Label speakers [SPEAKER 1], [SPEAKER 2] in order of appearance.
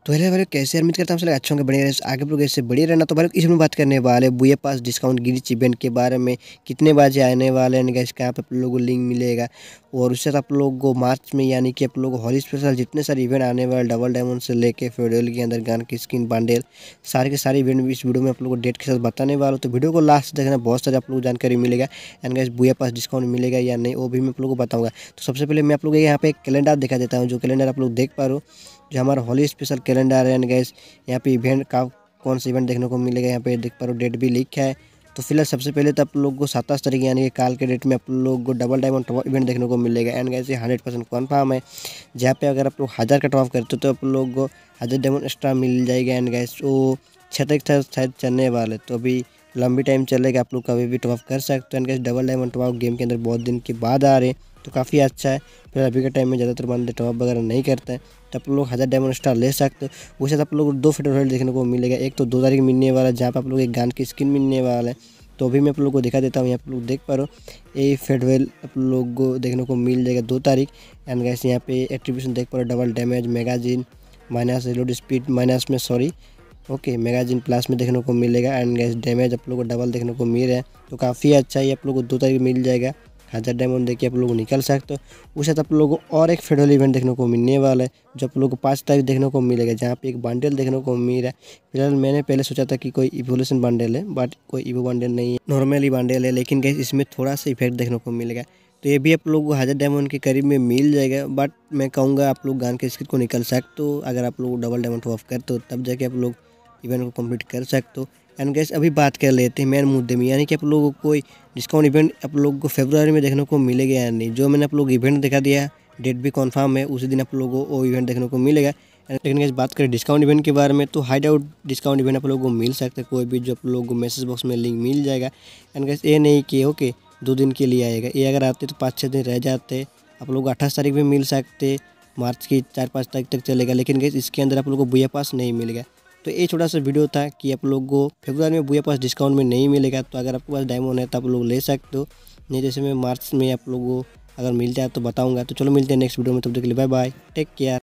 [SPEAKER 1] तो हेलो भाई, कैसे उम्मीद करता हूँ सब अच्छे होंगे, बढ़िया रहे आगे लोग ऐसे बढ़िया रहना। तो भाई इसमें बात करने वाले बुया पास डिस्काउंट गिरीच इवेंट के बारे में, कितने बजे आने वाले हैं गाइस, कहाँ पे आप लोगों को लिंक मिलेगा। और उससे आप लोगों को मार्च में यानी कि आप लोगों को हॉली स्पेशल जितने सारे इवेंट आने वाले, डबल डायमंड से लेके फेडरल के अंदर गन की स्किन बंडल, सारे के सारे इवेंट इस वीडियो में आप लोगों को डेट के साथ बताने वाला हूँ। तो वीडियो को लास्ट देखना, बहुत सारे आप लोगों को जानकारी मिलेगा। And guys booyah pass discount मिलेगा या नहीं वो भी मैं आप लोगों को बताऊँगा। तो सबसे पहले मैं आप लोगों को यहाँ पे एक कैलेंडर दिखा देता हूँ, जो कैलेंडर आप लोग देख पा रहे हो, जो हमारा हॉली स्पेशल कैलेंडर है। एंड गाइस यहाँ पे इवेंट का कौन सा इवेंट देखने को मिलेगा, यहाँ पे देख पा रहे हो डेट भी लिखा है। तो फिलहाल सबसे पहले तो आप लोग को 27 तारीख यानी कि काल के डेट में आप लोग को डबल डायमंड टॉप इवेंट देखने को मिलेगा। एंड गाइस ये 100% कन्फर्म है, जहाँ पे अगर आप लोग 1000 का टॉप करते हो तो आप लोग को 1000 डायमंड एक्स्ट्रा मिल जाएगा। एंड गाइस वो 6 तारीख तक शायद चलने वाले, तो अभी लंबी टाइम चलेगा, आप लोग कभी भी टॉप कर सकते हो। And guys double diamond top game के अंदर बहुत दिन के बाद आ रहे हैं, तो काफ़ी अच्छा है। फिर अभी के टाइम में ज़्यादातर बंदे टॉप वगैरह नहीं करते हैं, तो आप लोग 1000 डायमंड स्टार ले सकते हो। उसके साथ आप लोग को 2 फेडरल देखने को मिलेगा। एक तो 2 तारीख मिलने वाला है, जहाँ पर आप लोग एक गन की स्किन मिलने वाला है, तो अभी मैं आप लोग को दिखा देता हूँ। यहाँ आप लोग देख पा रहे हो, ये फेडरल आप लोग को देखने को मिल जाएगा 2 तारीख। एंड गाइस यहाँ पे एट्रीब्यूशन देख पा रहे हो, double damage, magazine minus, reload speed minus में, सॉरी ओके, मैगजीन प्लस में देखने को मिलेगा। एंड गाइस डैमेज आप लोग को डबल देखने को मिल रहा है, तो काफ़ी अच्छा है। आप लोग को 2 तारीख मिल जाएगा, 1000 डायमंड देखिए आप लोग निकल सकते हो। उसके साथ आप लोगों को और एक फेडरल इवेंट देखने को मिलने वाला है, जो आप लोगों को 5 तारीख देखने को मिलेगा, जहाँ पे एक बंडल देखने को मिल रहा है। फिलहाल मैंने पहले सोचा था कि कोई इवोल्यूशन बंडल है, बट कोई इवो बंडल नहीं है, नॉर्मली बंडल है। लेकिन गाइस इसमें थोड़ा सा इफेक्ट देखने को मिलेगा, तो ये भी आप लोग को 1000 डायमंड के करीब में मिल जाएगा। बट मैं कहूँगा आप लोग गन के स्किन को निकल सकते हो, अगर आप लोग डबल डायमंड ऑफ करते हो तब जाके आप लोग इवेंट को कंप्लीट कर सकते हो। एंड गाइस अभी बात कर लेते हैं मेन मुद्दे में, यानी कि आप लोगों को कोई डिस्काउंट इवेंट आप लोगों को फरवरी में देखने को मिलेगा या नहीं। जो मैंने आप लोग इवेंट दिखा दिया, डेट भी कंफर्म है, उसी दिन आप लोगों को वो इवेंट देखने को मिलेगा। लेकिन गाइस बात करें डिस्काउंट इवेंट के बारे में, तो हाइड आउट डिस्काउंट इवेंट आप लोगों को मिल सकता है, कोई भी जो आप लोगों को मैसेज बॉक्स में लिंक मिल जाएगा। एंड गाइस ये नहीं कि ओके 2 दिन के लिए आएगा, ये अगर आते तो 5-6 दिन रह जाते। आप लोग 28 तारीख में मिल सकते, मार्च की 4-5 तारीख तक चलेगा। लेकिन गाइस इसके अंदर आप लोगों को बुया पास नहीं मिलेगा। तो ये छोटा सा वीडियो था कि आप लोग को फरवरी में बुया पास डिस्काउंट में नहीं मिलेगा, तो अगर आपके पास डायमंड है तो आप लोग ले सकते हो। नहीं जैसे मैं मार्च में आप लोगों को अगर मिल जाए तो बताऊंगा। तो चलो मिलते हैं नेक्स्ट वीडियो में, तब तक के लिए बाय बाय, टेक केयर।